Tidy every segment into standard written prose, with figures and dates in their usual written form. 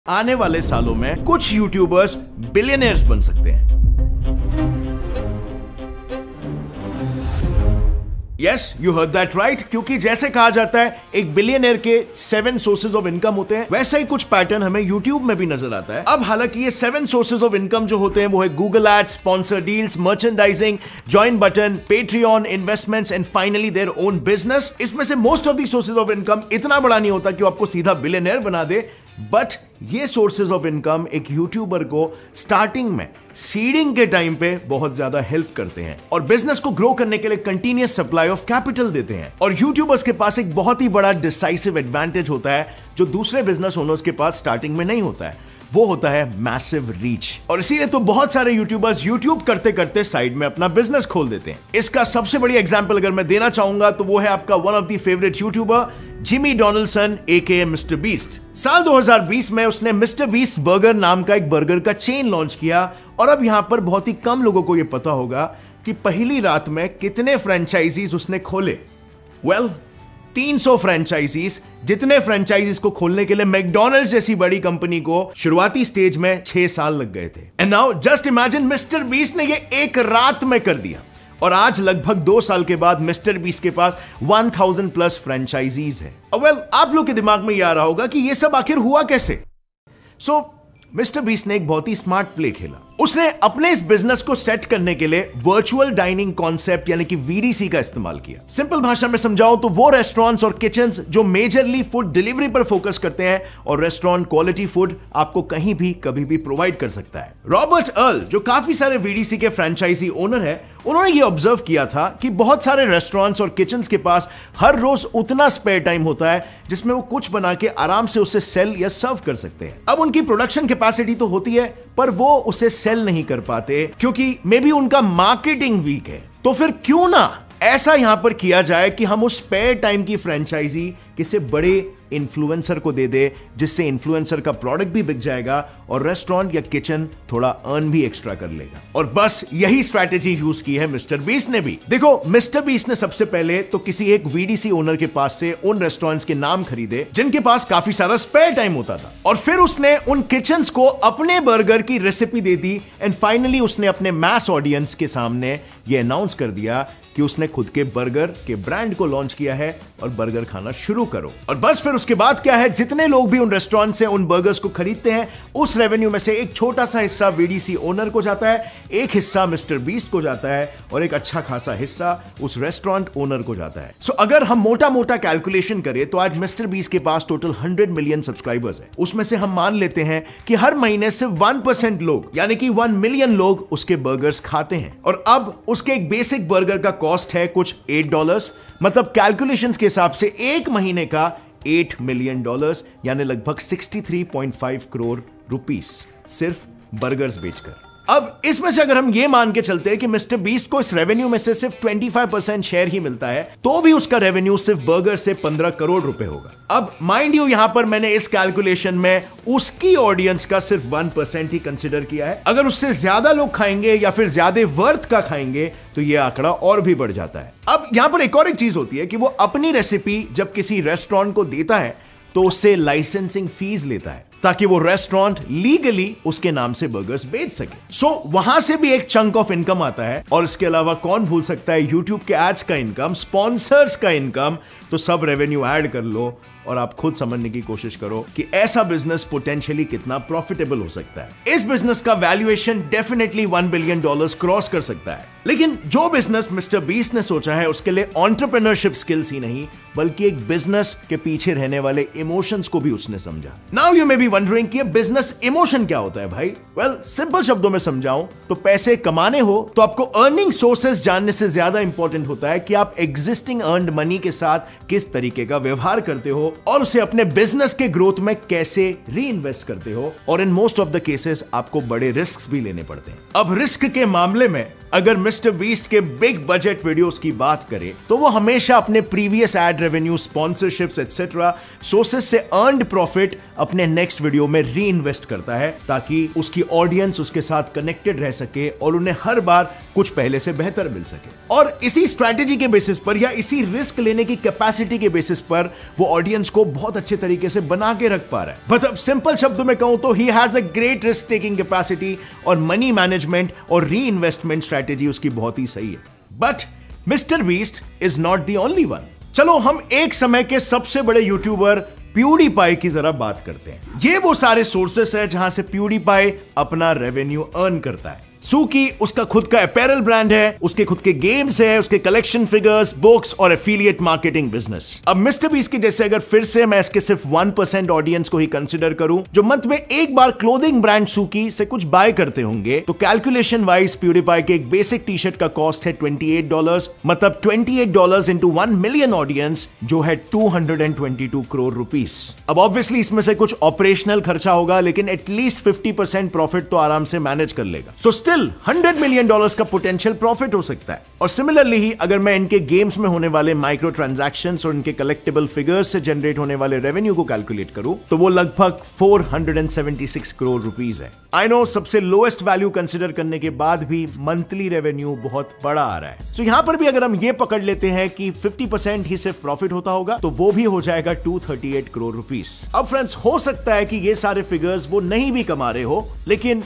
आने वाले सालों में कुछ यूट्यूबर्स बिलियनियर्स बन सकते हैं। Yes, you heard that right, क्योंकि जैसे कहा जाता है एक बिलियनियर के 7 सोर्सेज ऑफ इनकम होते हैं, वैसा ही कुछ पैटर्न हमें यूट्यूब में भी नजर आता है। अब हालांकि ये 7 सोर्सेज ऑफ इनकम जो होते हैं वो है Google ads, sponsor deals, merchandising, join button, Patreon, investments and finally their own business. इसमें से most of the sources of income इतना बड़ा नहीं होता कि वो आपको सीधा बिलियनियर बना दे, बट ये सोर्सेज ऑफ इनकम एक यूट्यूबर को स्टार्टिंग में सीडिंग के टाइम पे बहुत ज्यादा हेल्प करते हैं और बिजनेस को ग्रो करने के लिए कंटिन्यूअस सप्लाई ऑफ कैपिटल देते हैं। और यूट्यूबर्स के पास एक बहुत ही बड़ा डिसाइसिव एडवांटेज होता है जो दूसरे बिजनेस ओनर्स के पास स्टार्टिंग में नहीं होता है, वो होता है मैसिव रीच। और इसीलिए तो बहुत सारे यूट्यूबर्स यूट्यूब करते करते साइड में अपना बिजनेस खोल देते हैं। इसका सबसे बड़ी एग्जांपल अगर मैं देना चाहूंगा तो वो है आपका one of the favourite YouTuber Jimmy Donaldson aka Mister Beast. साल 2020 में उसने मिस्टर बीस्ट बर्गर नाम का एक बर्गर का चेन लॉन्च किया और अब यहां पर बहुत ही कम लोगों को यह पता होगा कि पहली रात में कितने फ्रेंचाइजीज उसने खोले। वेल 300 फ्रेंचाइजीज, जितने फ्रेंचाइजीज को खोलने के लिए मैकडॉनल्ड्स जैसी बड़ी कंपनी को शुरुआती स्टेज में 6 साल लग गए थे। And now just imagine Mister Beast ने ये एक रात में कर दिया और आज लगभग 2 साल के बाद मिस्टर बीस्ट के पास 1000 प्लस फ्रेंचाइजीज है। वेल आप लोग के दिमाग में ये आ रहा होगा कि ये सब आखिर हुआ कैसे। मिस्टर बीस्ट ने एक बहुत ही स्मार्ट प्ले खेला। उसने अपने इस बिजनेस को सेट करने के लिए वर्चुअल डाइनिंग कॉन्सेप्ट यानी कि वीडीसी का इस्तेमाल किया। सिंपल भाषा में समझाऊं तो वो रेस्टोरेंट्स और किचन्स जो मेजरली फूड डिलीवरी पर फोकस करते हैं और रेस्टोरेंट क्वालिटी फूड आपको कहीं भी कभी भी प्रोवाइड कर सकता है। रॉबर्ट अर्ल जो काफी सारे वीडीसी के फ्रेंचाइजी ओनर है, उन्होंने ये ऑब्जर्व किया था कि बहुत सारे रेस्टोरेंट्स और किचन्स के पास हर रोज उतना स्पेयर टाइम होता है जिसमें वो कुछ बना के आराम से उसे सेल या सर्व कर सकते हैं। अब उनकी प्रोडक्शन कैपेसिटी तो होती है पर वो उसे सेल नहीं कर पाते क्योंकि मे बी उनका मार्केटिंग वीक है। तो फिर क्यों ना ऐसा यहां पर किया जाए कि हम उस स्पेयर टाइम की फ्रेंचाइजी किसी बड़े इन्फ्लुएंसर को दे दे, जिससे इन्फ्लुएंसर का प्रोडक्ट भी बिक जाएगा और रेस्टोरेंट या किचन थोड़ा अर्न भी एक्स्ट्रा कर लेगा। और बस यही स्ट्रैटेजी यूज की है मिस्टर बीस्ट ने भी। देखो मिस्टर बीस्ट ने सबसे पहले तो किसी एक वीडीसी ओनर के पास से उन रेस्टोरेंट्स के नाम खरीदे जिनके पास काफी सारा स्पेयर टाइम होता था और फिर उसने उन किचन्स को अपने बर्गर की रेसिपी दे दी एंड फाइनली उसने अपने मैस ऑडियंस के सामने ये अनाउंस कर दिया कि उसने खुद के बर्गर के ब्रांड को लॉन्च किया है और बर्गर खाना शुरू करो। और बस फिर उसके बाद क्या है, जितने लोग भी उन रेस्टोरेंट से उन बर्गर्स को खरीदते हैं उस रेवेन्यू में से एक छोटा सा हिस्सा वीडीसी ओनर को जाता है, एक हिस्सा मिस्टर बीस्ट को जाता है और एक अच्छा खासा हिस्सा उस रेस्टोरेंट ओनर को जाता है। सो अगर हम मोटा मोटा कैलकुलेशन करें तो आज मिस्टर बीस्ट के पास टोटल 100 मिलियन सब्सक्राइबर्स है। उसमें से हम मान लेते हैं कि हर महीने सिर्फ 1% लोग यानी कि 1 मिलियन लोग उसके बर्गर्स खाते हैं और अब उसके एक बेसिक बर्गर का कॉस्ट है कुछ $8, मतलब कैलकुलेशंस के हिसाब से एक महीने का $8 मिलियन यानी लगभग 63.5 करोड़ रुपीस सिर्फ बर्गर्स बेचकर। अब इसमें से अगर हम ये मान के चलते हैं कि मिस्टर बीस्ट को इस रेवेन्यू में से सिर्फ 25% शेयर ही मिलता है तो भी उसका रेवेन्यू सिर्फ बर्गर से 15 करोड़ रुपए होगा। अब माइंड यू यहां पर मैंने इस कैलकुलेशन में उसकी ऑडियंस का सिर्फ 1% ही कंसिडर किया है। अगर उससे ज्यादा लोग खाएंगे या फिर ज्यादा वर्थ का खाएंगे तो यह आंकड़ा और भी बढ़ जाता है। अब यहां पर एक और एक चीज होती है कि वो अपनी रेसिपी जब किसी रेस्टोरेंट को देता है तो उससे लाइसेंसिंग फीस लेता है ताकि वो रेस्टोरेंट लीगली उसके नाम से बर्गर्स बेच सके। सो वहां से भी एक चंक ऑफ इनकम आता है और इसके अलावा कौन भूल सकता है यूट्यूब के एड्स का इनकम, स्पॉन्सर्स का इनकम, तो सब रेवेन्यू ऐड कर लो और आप खुद समझने की कोशिश करो कि ऐसा बिजनेस पोटेंशियली कितना प्रॉफिटेबल हो सकता है। इस बिजनेस का वैल्यूएशन डेफिनेटली $1 बिलियन क्रॉस कर सकता है। लेकिन जो बिजनेस मिस्टर बीस्ट ने सोचा है उसके लिए एंटरप्रेन्योरशिप स्किल्स ही नहीं बल्कि एक बिजनेस के पीछे रहने वाले इमोशंस को भी उसने समझा। Now you may be wondering कि बिजनेस इमोशन क्या होता है भाई। वेल सिंपल शब्दों में समझाऊं तो पैसे कमाने हो तो आपको अर्निंग सोर्सेस जानने से ज्यादा इंपॉर्टेंट होता है कि आप एग्जिस्टिंग अर्न्ड मनी के साथ किस तरीके का व्यवहार करते हो और उसे अपने बिजनेस के ग्रोथ में कैसे री इन्वेस्ट करते हो। और in most of the cases आपको बड़े रिस्क भी लेने पड़ते हैं। अब रिस्क के मामले में अगर मिस्टर बीस्ट के बिग बजट वीडियोस की बात करें तो वो हमेशा अपने previous ad revenue, sponsorships etcetera sources से अर्न्ड प्रॉफिट अपने नेक्स्ट वीडियो में री इन्वेस्ट करता है ताकि उसकी ऑडियंस उसके साथ कनेक्टेड रह सके और उन्हें हर बार कुछ पहले से बेहतर मिल सके। और इसी स्ट्रैटेजी के बेसिस पर या इसी रिस्क लेने की कैपेसिटी के बेसिस पर वो ऑडियंस को बहुत अच्छे तरीके से बना के रख पा रहा है। मतलब सिंपल शब्दों में कहूं तो he has a great risk taking capacity और मनी मैनेजमेंट और री इन्वेस्टमेंट स्ट्रैटेजी उसकी बहुत ही सही है। But Mister Beast is not the only one. चलो हम एक समय के सबसे बड़े यूट्यूबर प्यूडीपाई की जरा बात करते हैं। ये वो सारे सोर्सेस है जहां से प्यूडीपाई अपना रेवेन्यू अर्न करता है। सूकी उसका खुद का अपैरल ब्रांड है, उसके खुद के गेम्स है, उसके कलेक्शन फिगर्स, बुक्स और एफिलिएट मार्केटिंग बिजनेस। अब मिस्टर बीस्ट के जैसे अगर फिर से मैं इसके सिर्फ 1% ऑडियंस को ही कंसिडर करूं जो मंथ में एक बार क्लोथिंग ब्रांड सूकी से कुछ बाय करते होंगे, तो कैलकुलेशन वाइज प्यूडीपाई के एक बेसिक टी शर्ट का कॉस्ट है $28, मतलब $28 इंटू 1 मिलियन ऑडियंस जो है 222 करोड़ रुपीस। अब ऑब्वियसली इसमें से कुछ ऑपरेशनल खर्चा होगा लेकिन एटलीस्ट 50% प्रॉफिट तो आराम से मैनेज कर लेगा। सो $100 मिलियन का पोटेंशियल प्रॉफिट हो सकता है। और सिमिलरली ही अगर मैं इनके गेम्स में होने वाले माइक्रो ट्रांजैक्शंस और इनके कलेक्टेबल फिगर्स से जनरेट होने वाले रेवेन्यू को कैलकुलेट करूं तो वो लगभग 476 करोड़ रुपीस है। आई नो सबसे लोएस्ट वैल्यू कंसिडर करने के बाद भी मंथली रेवेन्यू बहुत बड़ा आ रहा है। सो यहां पर भी अगर हम ये पकड़ लेते हैं कि 50% ही सिर्फ प्रॉफिट होता होगा तो वो भी हो जाएगा 238 करोड़ रुपीस। अब फ्रेंड्स हो सकता है कि ये सारे फिगर्स वो नहीं भी कमा रहे हो लेकिन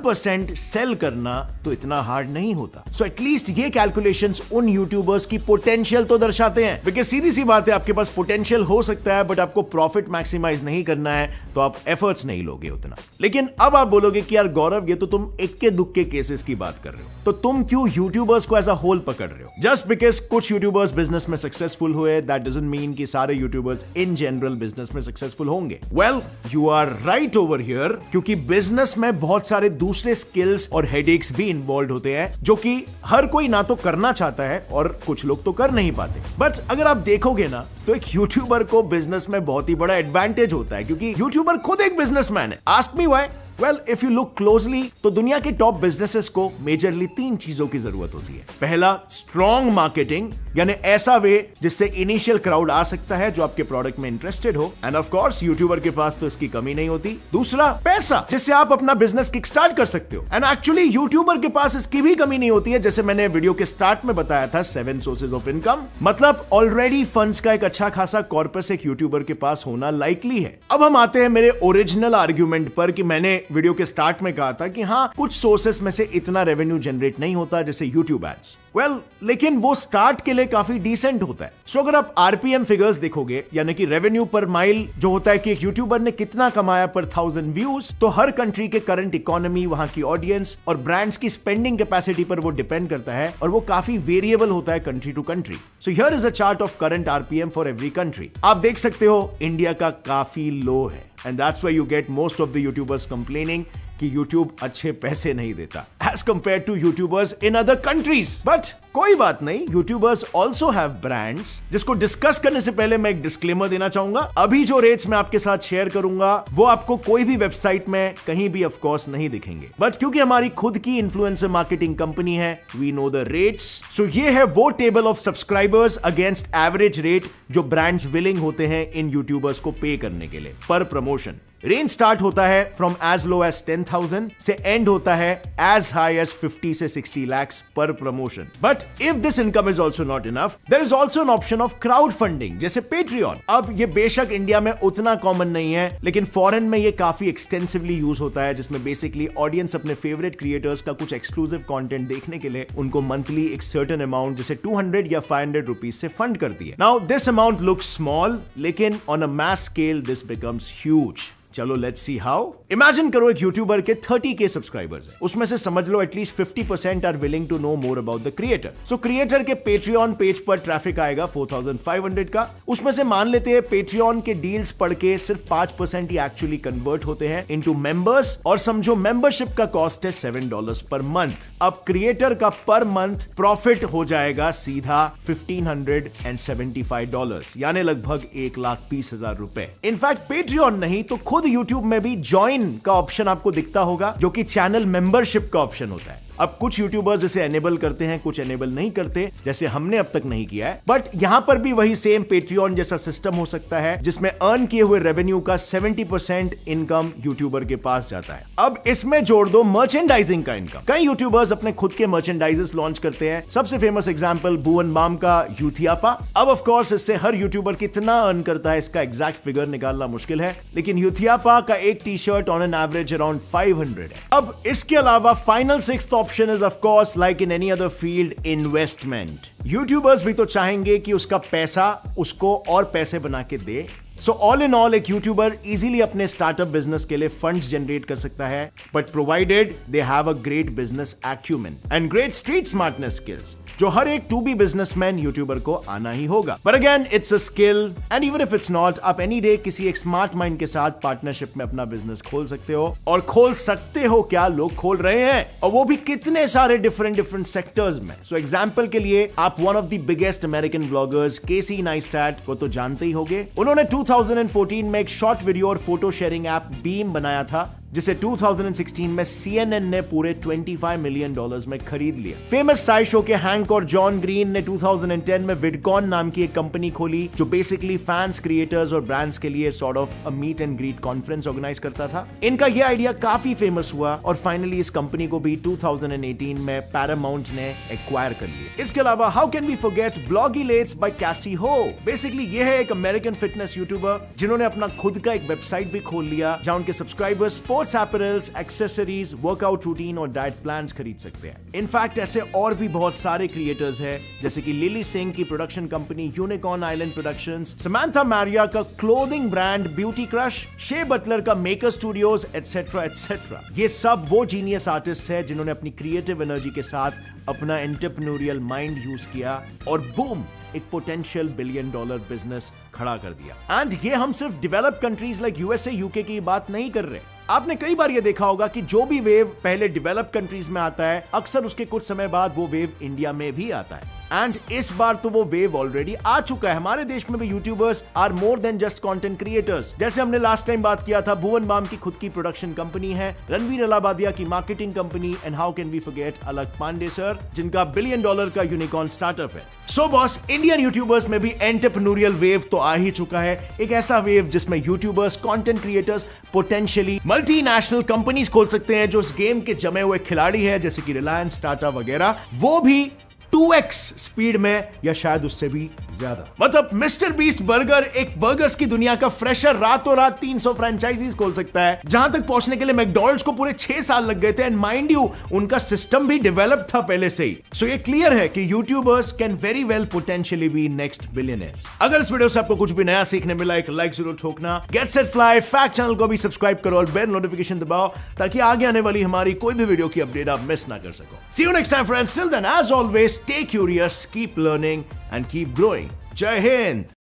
1% सेल करना तो इतना हार्ड नहीं होता। सो एटलीस्ट ये कैलकुलेशंस उन यूट्यूबर्स की पोटेंशियल तो दर्शाते हैं। बिकॉज़ सीधी सी बात है आपके पास पोटेंशियल हो सकता है बट आपको प्रॉफिट मैक्सिमाइज नहीं करना है तो आप एफर्ट्स नहीं लोगे उतना। लेकिन अब आप बोलोगे कि यार गौरव ये तो तुम इक्के दुक्के केसेस की बात कर रहे हो, तो तुम क्यों यूट्यूबर्स को एज अ होल पकड़ रहे हो? जस्ट बिकॉज कुछ यूट्यूबर्स बिजनेस में सक्सेसफुल हुए दैट डजंट मीन कि सारे यूट्यूबर्स इन जनरल बिजनेस में सक्सेसफुल होंगे। Well you are right over here, क्योंकि बिजनेस में बहुत सारे दूसरे स्किल्स और हेडेक्स भी इन्वॉल्व होते हैं जो कि हर कोई ना तो करना चाहता है और कुछ लोग तो कर नहीं पाते। बट अगर आप देखोगे ना तो एक यूट्यूबर को बिजनेस में बहुत ही बड़ा एडवांटेज होता है क्योंकि यूट्यूबर खुद एक बिजनेसमैन है। Ask me why? Well if you look closely तो दुनिया के टॉप बिजनेसेस को मेजरली 3 चीजों की जरूरत होती है। पहला, स्ट्रॉन्ग मार्केटिंग, यानी ऐसा वे जिससे इनिशियल क्राउड आ सकता है जो आपके प्रोडक्ट में इंटरेस्टेड हो, एंड ऑफ कोर्स यूट्यूबर के पास तो इसकी कमी नहीं होती। दूसरा, पैसा, जिससे आप अपना बिजनेस किक स्टार्ट कर सकते हो, एंड एक्चुअली यूट्यूबर के पास इसकी भी कमी नहीं होती है। जैसे मैंने वीडियो के स्टार्ट में बताया था 7 सोर्सेज ऑफ इनकम, मतलब ऑलरेडी फंड्स का एक अच्छा खासा कॉर्पस एक यूट्यूबर के पास होना लाइकली है। अब हम आते हैं मेरे ओरिजिनल आर्ग्यूमेंट पर कि मैंने वीडियो के स्टार्ट में कहा था कि हाँ कुछ सोर्सेस में से इतना रेवेन्यू जनरेट नहीं होता जैसे यूट्यूब एड्स। वेल लेकिन वो स्टार्ट के लिए काफी डिसेंट होता है। सो अगर आप आरपीएम फिगर्स देखोगे, यानी कि रेवेन्यू पर माइल जो होता है कि एक यूट्यूबर ने कितना कमाया पर 1000 व्यूज, तो हर कंट्री के करंट इकोनॉमी, वहां की ऑडियंस और ब्रांड्स की स्पेंडिंग कैपेसिटी पर वो डिपेंड करता है और वो काफी वेरिएबल होता है country to country. So here is a chart of current RPM for every country. आप देख सकते हो इंडिया का काफी लो है, and that's why you get most of the YouTubers complaining कि YouTube अच्छे पैसे नहीं देता as compared to YouTubers in other countries। But कोई बात नहीं, YouTubers also have brands, जिसको डिस्कस करने से पहले मैं एक डिस्क्लेमर देना चाहूंगा। अभी जो रेट्स मैं आपके साथ शेयर करूंगा वो आपको कोई भी वेबसाइट में कहीं भी ऑफ कोर्स नहीं दिखेंगे, बट क्योंकि हमारी खुद की इन्फ्लुएंसर मार्केटिंग कंपनी है, we know the rates. So ये है वो table of subscribers against average rate जो ब्रांड्स विलिंग होते हैं इन यूट्यूबर्स को पे करने के लिए पर प्रमोशन। रेंज स्टार्ट होता है फ्रॉम एज लो एज 10,000 से एंड होता है एज हाई एज 50 से 60 lakhs पर promotion. But if this income is also not enough, there is also an option of crowd funding जैसे पेट्रियन। अब ये बेशक इंडिया में उतना कॉमन नहीं है लेकिन फॉरेन में ये काफी एक्सटेंसिवली यूज होता है, जिसमें बेसिकली ऑडियंस अपने फेवरेट क्रिएटर्स का कुछ एक्सक्लूसिव कंटेंट देखने के लिए उनको मंथली एक सर्टेन अमाउंट जैसे 200 या 500 रुपीज से फंड करती है। Now this amount looks small लेकिन on a mass scale this becomes huge. चलो लेट्स सी हाउ। इमेजिन करो एक यूट्यूबर के 30K सब्सक्राइबर्स हैं, उसमें से समझ लो at least 50% are willing to know more about the creator. So creator के पेट्रियन पेज पर ट्रैफिक आएगा 4500 का, उसमें से मान लेते हैं पेट्रियन के डील्स पढ़ के सिर्फ 5% ही एक्चुअली कन्वर्ट होते हैं इनटू मेंबर्स, और समझो मेंबरशिप का कॉस्ट है $7 पर मंथ। अब क्रिएटर का पर मंथ प्रॉफिट हो जाएगा सीधा $1,575, यानी लगभग 1,20,000 रुपए। इनफैक्ट पेट्रियन नहीं तो खुद YouTube में भी ज्वाइन का ऑप्शन आपको दिखता होगा जो कि चैनल मेंबरशिप का ऑप्शन होता है। अब कुछ यूट्यूबर्स इसे एनेबल करते हैं, कुछ एनेबल नहीं करते, जैसे हमने अब तक नहीं किया है। बट यहां पर भी वही सेम पेट्रियन जैसा सिस्टम हो सकता है जिसमें अर्न किए हुए रेवेन्यू का 70% इनकम यूट्यूबर के पास जाता है। अब इसमें जोड़ दो मर्चेंडाइजिंग का इनकम। कई यूट्यूबर्स अपने खुद के मर्चेंडाइजेस लॉन्च करते हैं। सबसे फेमस एग्जांपल भुवन बाम का यूथियापा। अब ऑफ कोर्स इससे हर यूट्यूबर कितना अर्न करता है इसका एग्जैक्ट फिगर निकालना मुश्किल है, लेकिन यूथियापा का एक T shirt on an average around 500 है। अब इसके अलावा final sixth option is of course like in any other field, investment. YouTubers भी तो चाहेंगे कि उसका पैसा उसको और पैसे बना के दे। सो ऑल इन ऑल एक यूट्यूबर इजीली अपने स्टार्टअप बिजनेस के लिए फंड्स जनरेट कर सकता है, but provided they have a great business acumen and great street smartness skills, जो हर एक टू बी बिजनेसमैन यूट्यूबर को आना ही होगा। पर again it's a skill and even if it's not, आप एनी डे किसी एक स्मार्ट माइंड के साथ पार्टनरशिप में अपना बिजनेस खोल सकते हो। और खोल सकते हो क्या, लोग खोल रहे हैं, और वो भी कितने सारे डिफरेंट सेक्टर्स में। सो एग्जांपल के लिए आप one of the biggest American bloggers Casey Neistat को तो जानते ही होंगे। उन्होंने 2014 में एक शॉर्ट वीडियो और फोटो शेयरिंग ऐप बीम बनाया था, जिसे 2016 में CNN ने पूरे $25 मिलियन में खरीद लिया। फेमस साई शो के हैंक और जॉन ग्रीन ने 2010 में विडकॉन नाम की एक कंपनी खोली, जो बेसिकली फैंस, क्रिएटर्स और ब्रांड्स के लिए sort of a meet and greet conference organise करता था। इनका यह आइडिया काफी फेमस हुआ और फाइनली इस कंपनी को भी 2018 में पैरामाउंट ने एक्वायर कर लिया। इसके अलावा how can we forget Blogilates by Cassey Ho. Basically यह है एक अमेरिकन फिटनेस यूट्यूबर जिन्होंने अपना खुद का एक वेबसाइट भी खोल लिया, जहां उनके subscribers sports apparels, accessories, workout routine और डाइट प्लान्स खरीद सकते हैं। इनफैक्ट ऐसे और भी बहुत सारे क्रिएटर्स हैं, जैसे कि लिली सिंह की production company Unicorn Island Productions, Samantha Maria का clothing brand Beauty Crush, Shay Butler का मेकर स्टूडियोज, एटसेट्रा एटसेट्रा। ये सब वो जीनियस आर्टिस्ट हैं जिन्होंने अपनी क्रिएटिव एनर्जी के साथ अपना एंटरप्रेन्योरियल माइंड यूज किया और बूम, एक पोटेंशियल $1 बिलियन बिजनेस खड़ा कर दिया। एंड ये हम सिर्फ developed countries like USA, UK की बात नहीं कर रहे। आपने कई बार ये देखा होगा कि जो भी वेव पहले डेवलप्ड कंट्रीज में आता है, अक्सर उसके कुछ समय बाद वो वेव इंडिया में भी आता है। एंड इस बार तो वो वेव ऑलरेडी आ चुका है। हमारे देश में भी YouTubers are more than just content creators. जैसे हमने लास्ट टाइम बात किया था, भुवन बाम की खुद की प्रोडक्शन कंपनी है, रणवीर अलाहाबादिया की marketing company, and how can we forget Alakh Pandey sir, जिनका $1 बिलियन का यूनिकॉर्न स्टार्टअप है। सो बॉस, इंडियन यूट्यूबर्स में भी एंटरप्रेन्योरियल वेव तो आ ही चुका है। एक ऐसा वेव जिसमें YouTubers, content creators potentially multinational companies खोल सकते हैं, जो इस गेम के जमे हुए खिलाड़ी है, जैसे कि रिलायंस, टाटा वगैरह, वो भी 2x स्पीड में या शायद उससे भी ज्यादा। मतलब मिस्टर बीस्ट बर्गर एक बर्गर्स की दुनिया का फ्रेशर रातों रात 300 फ्रेंचाइजीज खोल सकता है, जहां तक पहुंचने के लिए मैकडॉनल्ड्स को पूरे 6 साल लग गए थे। एंड माइंड यू, उनका सिस्टम भी डेवलप था पहले से ही। सो ये क्लियर है कि YouTubers can very well potentially be next billionaires. अगर इस वीडियो से आपको कुछ भी नया सीखने मिला, एक लाइक जरूर ठोकना। Get set fly fact channel को भी सब्सक्राइब करो और बेल नोटिफिकेशन दबाओ, ताकि आगे आने वाली हमारी कोई भी वीडियो की अपडेट आप मिस ना कर सको। See you next time friends, till then as always stay curious, keep learning and keep growing. जय हिंद।